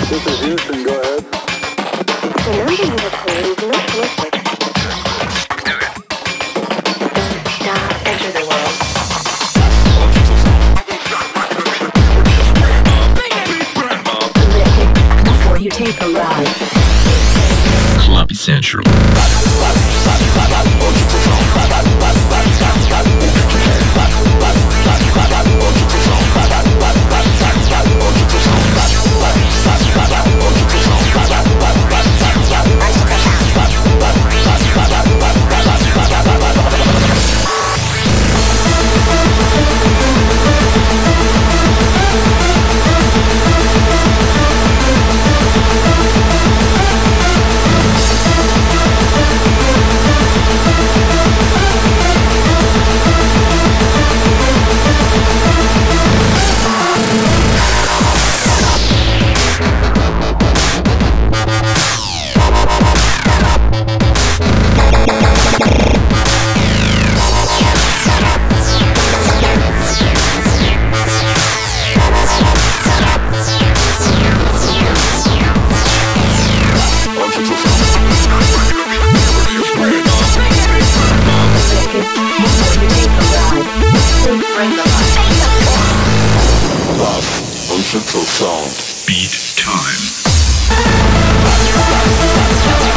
This is Houston, go ahead. The number you have called is not listed. Now enter the world. Before you take a ride. Club Essential. Central Sound. Beat time.